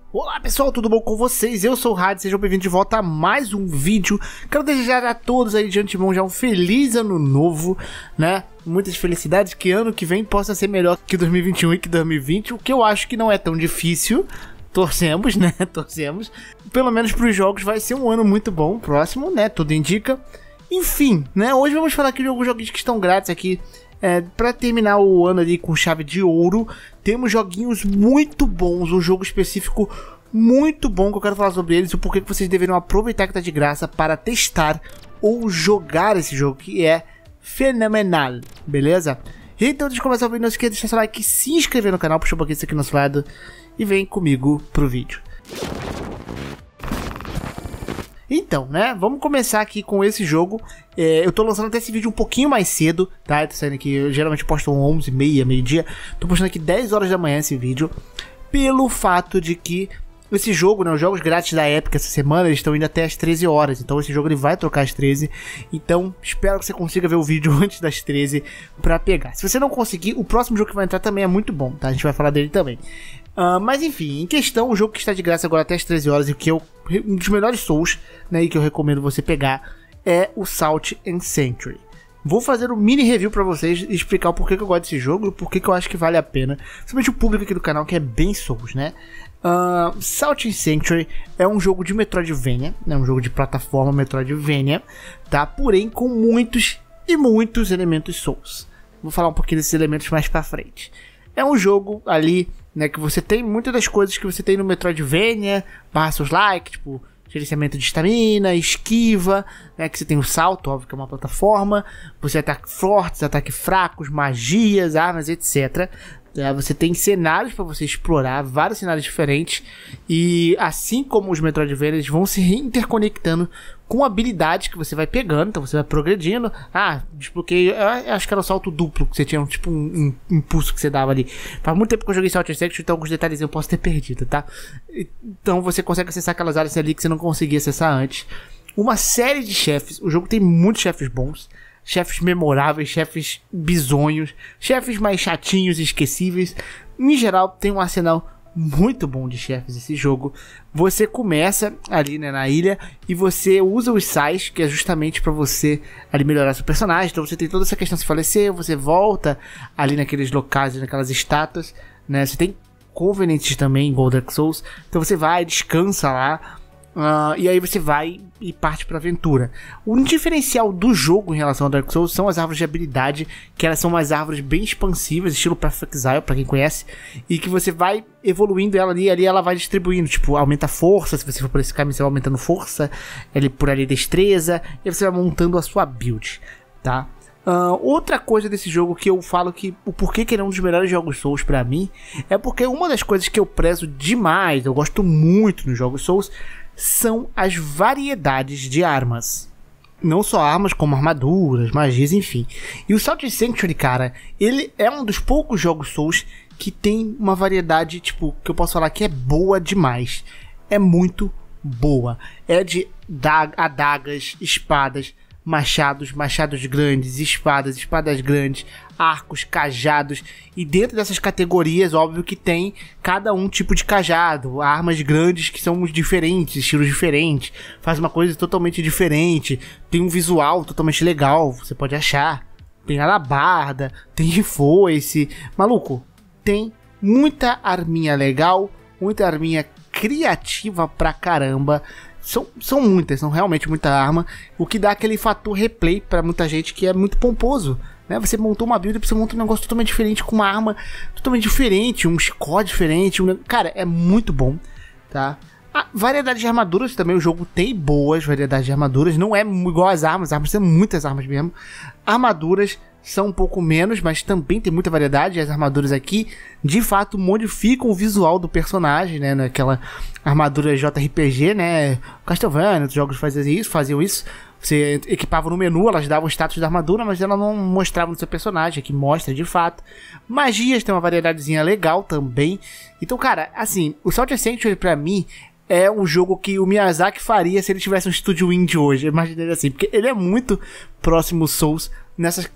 Olá pessoal, tudo bom com vocês? Eu sou o Hades, sejam bem-vindos de volta a mais um vídeo. Quero desejar a todos aí de antemão já um feliz ano novo, né? Muitas felicidades, que ano que vem possa ser melhor que 2021 e que 2020, o que eu acho que não é tão difícil. Torcemos, né? Torcemos. Pelo menos para os jogos vai ser um ano muito bom, próximo, né? Tudo indica. Enfim, né? Hoje vamos falar aqui de alguns joguinhos que estão grátis aqui. Pra terminar o ano ali com chave de ouro, temos joguinhos muito bons, um jogo específico muito bom que eu quero falar sobre eles e o porquê que vocês deveriam aproveitar que tá de graça para testar ou jogar esse jogo, que é fenomenal, beleza? Então antes de começar o vídeo, não esqueça de deixar seu like, se inscrever no canal, puxa um pouquinho isso aqui no nosso lado e vem comigo pro vídeo. Então, né, vamos começar aqui com esse jogo. Eu tô lançando até esse vídeo um pouquinho mais cedo, tá? Tá saindo aqui, eu geralmente posto 11h30, meio-dia. Tô postando aqui 10 horas da manhã esse vídeo, pelo fato de que esse jogo, né, os jogos grátis da Epic essa semana, eles estão indo até as 13 horas. Então esse jogo ele vai trocar às 13. Então espero que você consiga ver o vídeo antes das 13 pra pegar. Se você não conseguir, o próximo jogo que vai entrar também é muito bom, tá? A gente vai falar dele também. Mas enfim, em questão, o jogo que está de graça agora até as 13 horas e que é um dos melhores Souls, né, e que eu recomendo você pegar, é o Salt and Sanctuary. Vou fazer um mini review pra vocês e explicar o porquê que eu gosto desse jogo e o porquê que eu acho que vale a pena, principalmente o público aqui do canal que é bem Souls, né? Salt and Sanctuary é um jogo de Metroidvania, é um jogo de plataforma Metroidvania, tá? Porém com muitos elementos Souls. Vou falar um pouquinho desses elementos mais pra frente. É um jogo ali, né, que você tem muitas das coisas que você tem no Metroidvania, Souls-like, tipo gerenciamento de estamina, esquiva, né, que você tem o salto, óbvio que é uma plataforma, você ataca fortes, ataques fracos, magias, armas, etc. Você tem cenários para você explorar, vários cenários diferentes, e assim como os Metroidvania, eles vão se interconectando com habilidades que você vai pegando, então você vai progredindo. Desbloqueei, acho que era o salto duplo, que você tinha tipo um impulso que você dava ali. Faz muito tempo que eu joguei Salt and Sanctuary, então alguns detalhes eu posso ter perdido, tá? Então você consegue acessar aquelas áreas ali que você não conseguia acessar antes. Uma série de chefes, o jogo tem muitos chefes bons. Chefes memoráveis, chefes bizonhos, chefes mais chatinhos e esquecíveis. Em geral, tem um arsenal muito bom de chefes esse jogo. Você começa ali, né, na ilha e você usa os sais, que é justamente para você ali melhorar seu personagem. Então você tem toda essa questão de falecer, você volta ali naqueles locais, naquelas estátuas, né? Você tem Covenants também em Dark Souls. Então você vai, descansa lá. E aí você vai e parte para aventura. O diferencial do jogo em relação ao Dark Souls são as árvores de habilidade, que elas são umas árvores bem expansivas, estilo Path of Exile, para quem conhece, e que você vai evoluindo ela ali, ela vai distribuindo, tipo, aumenta a força, se você for por esse caminho você vai aumentando força, por ali destreza, e você vai montando a sua build, tá? Outra coisa desse jogo que eu falo que o porquê que ele é um dos melhores jogos Souls pra mim, é porque uma das coisas que eu prezo demais, eu gosto muito nos jogos Souls, são as variedades de armas. Não só armas, como armaduras, magias, enfim. E o Salt and Sanctuary, cara, ele é um dos poucos jogos Souls que tem uma variedade, tipo, que eu posso falar que é boa demais. É muito boa. É de adagas, espadas, machados grandes, espadas grandes, arcos, cajados, e dentro dessas categorias, óbvio que tem cada um tipo de cajado, armas grandes que são diferentes, estilos diferentes, faz uma coisa totalmente diferente, tem um visual totalmente legal, você pode achar, tem alabarda, tem foice, maluco, tem muita arminha legal, muita arminha criativa pra caramba. São muitas, são realmente muita arma, o que dá aquele fator replay pra muita gente que é muito pomposo, né? Você montou uma build, você monta um negócio totalmente diferente, com uma arma totalmente diferente, um chicote diferente, cara, é muito bom, tá? A variedade de armaduras também, o jogo tem boas variedades de armaduras, não é igual às armas tem muitas armas mesmo. Armaduras são um pouco menos, mas também tem muita variedade. As armaduras aqui, de fato, modificam o visual do personagem, né? Naquela armadura JRPG, né? Castlevania, os jogos faziam isso. Você equipava no menu, elas davam o status da armadura, mas ela não mostrava no seu personagem, aqui mostra de fato. Magias tem uma variedadezinha legal também. Então, cara, assim, o Salt and Sanctuary pra mim é um jogo que o Miyazaki faria se ele tivesse um estúdio indie hoje, imaginei assim, porque ele é muito próximo Souls nessas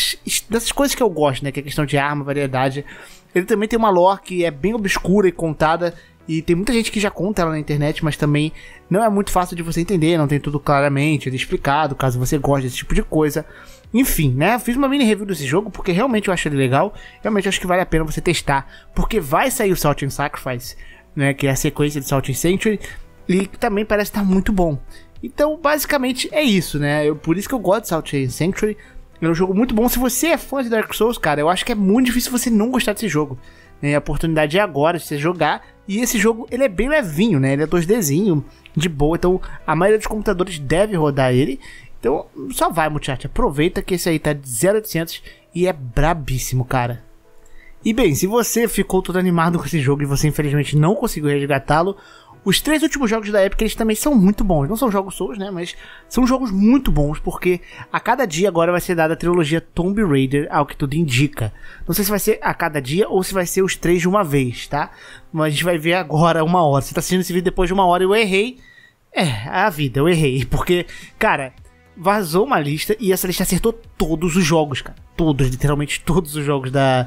coisas que eu gosto, né, que é a questão de arma, variedade. Ele também tem uma lore que é bem obscura e contada, E tem muita gente que já conta ela na internet, mas também não é muito fácil de você entender, não tem tudo claramente explicado, caso você goste desse tipo de coisa. Enfim, né, fiz uma mini review desse jogo porque realmente eu acho ele legal, realmente acho que vale a pena você testar, porque vai sair o Salt and Sacrifice, né, que é a sequência de Salt and Sanctuary, e também parece estar muito bom. Então, basicamente é isso, né, por isso que eu gosto de Salt and Sanctuary. É um jogo muito bom. Se você é fã de Dark Souls, cara, eu acho que é muito difícil você não gostar desse jogo, né? A oportunidade é agora de você jogar. E esse jogo, ele é bem levinho, né? Ele é 2Dzinho, de boa. Então, a maioria dos computadores deve rodar ele. Então, só vai, muchacho. Aproveita que esse aí tá de 0800 e é brabíssimo, cara. E bem, se você ficou todo animado com esse jogo e você infelizmente não conseguiu resgatá-lo, os 3 últimos jogos da Epic, eles também são muito bons. Não são jogos Souls, né? Mas são jogos muito bons, porque a cada dia agora vai ser dada a trilogia Tomb Raider, ao que tudo indica. Não sei se vai ser a cada dia ou se vai ser os 3 de uma vez, tá? Mas a gente vai ver agora 1 hora. Você tá assistindo esse vídeo depois de 1 hora e eu errei. É a vida, eu errei. Porque, cara, vazou uma lista e essa lista acertou todos os jogos, cara. Todos, literalmente todos os jogos da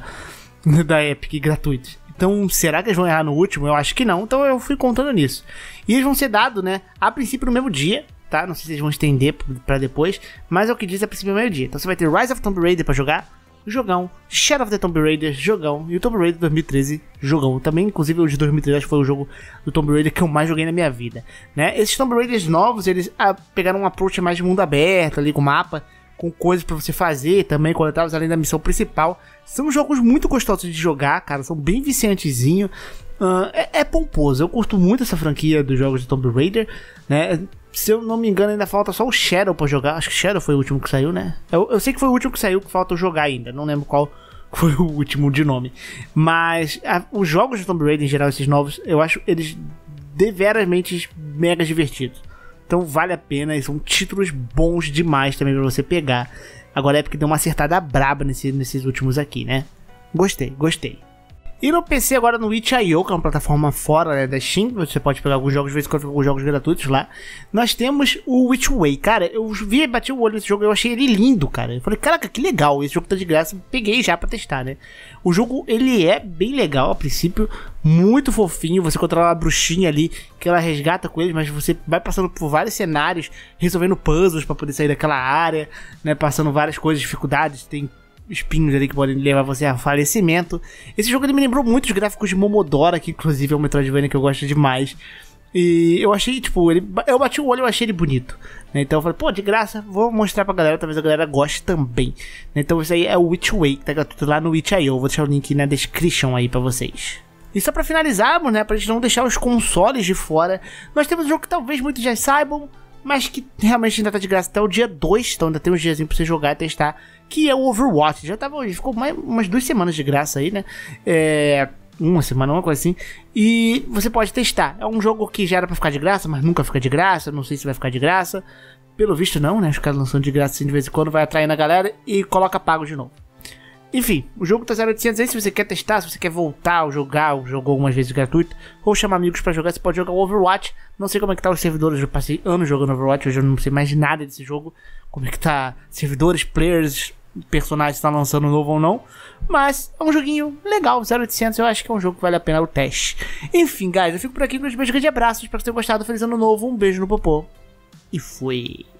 Epic gratuitos. Então, será que eles vão errar no último? Eu acho que não, então eu fui contando nisso. E eles vão ser dados, né, a princípio no mesmo dia, tá? Não sei se eles vão estender pra depois, mas é o que diz a princípio no mesmo dia. Então você vai ter Rise of Tomb Raider pra jogar, jogão, Shadow of the Tomb Raider, jogão, e o Tomb Raider 2013, jogão. Também, inclusive, o de 2013 acho que foi o jogo do Tomb Raider que eu mais joguei na minha vida, né? Esses Tomb Raiders novos, eles pegaram um approach mais de mundo aberto ali, com mapa, com coisas pra você fazer também, coletáveis além da missão principal. São jogos muito gostosos de jogar, cara, são bem viciantezinho. É pomposo, eu curto muito essa franquia dos jogos de Tomb Raider, né? Se eu não me engano, ainda falta só o Shadow pra jogar. Acho que Shadow foi o último que saiu, né? Eu sei que foi o último que saiu, que falta jogar ainda. Não lembro qual foi o último de nome. Mas os jogos de Tomb Raider, em geral, esses novos, eu acho eles deveramente mega divertidos. Então vale a pena, e são títulos bons demais também pra você pegar. Agora é porque deu uma acertada braba nesses últimos aqui, né? Gostei. E no PC agora no itch.io, que é uma plataforma fora, né, da Steam, você pode pegar alguns jogos, de vez em quando alguns jogos gratuitos lá. Nós temos o Witchway, cara, eu bati o olho nesse jogo, eu achei ele lindo, cara. Eu falei, caraca, que legal, esse jogo tá de graça, peguei já pra testar, né. O jogo, ele é bem legal a princípio, muito fofinho, você controla a bruxinha ali, que ela resgata com eles, mas você vai passando por vários cenários, resolvendo puzzles pra poder sair daquela área, né, passando várias coisas, dificuldades, tem espinhos ali que podem levar você a falecimento. Esse jogo ele me lembrou muito os gráficos de Momodora, que inclusive é um Metroidvania que eu gosto demais. E eu achei, tipo, eu bati o olho e eu achei ele bonito, né? Então eu falei, pô, de graça, vou mostrar pra galera, talvez a galera goste também, né? Então isso aí é o Witchway, que tá gratuito lá no itch.io. Vou deixar o link na description aí pra vocês. E só pra finalizarmos, né, pra gente não deixar os consoles de fora, nós temos um jogo que talvez muitos já saibam, mas que realmente ainda tá de graça até o dia 2, então ainda tem uns diazinhos pra você jogar e testar, que é o Overwatch. Ficou umas 2 semanas de graça aí, né? Uma semana, uma coisa assim. E você pode testar. É um jogo que já era pra ficar de graça, mas nunca fica de graça. Não sei se vai ficar de graça. Pelo visto não, né? Os caras lançando de graça assim de vez em quando, vai atraindo a galera e coloca pago de novo. Enfim, o jogo tá 0800 aí, se você quer testar, se você quer voltar a jogar, ou jogou algumas vezes gratuito, ou chamar amigos pra jogar, você pode jogar o Overwatch. Não sei como é que tá os servidores, eu passei anos jogando Overwatch, hoje eu não sei mais nada desse jogo, como é que tá servidores, players, personagens estão lançando novo ou não, mas é um joguinho legal, 0800, eu acho que é um jogo que vale a pena o teste. Enfim, guys, eu fico por aqui com os meus grandes abraços, espero que vocês tenham gostado, feliz ano novo, um beijo no popô, e fui!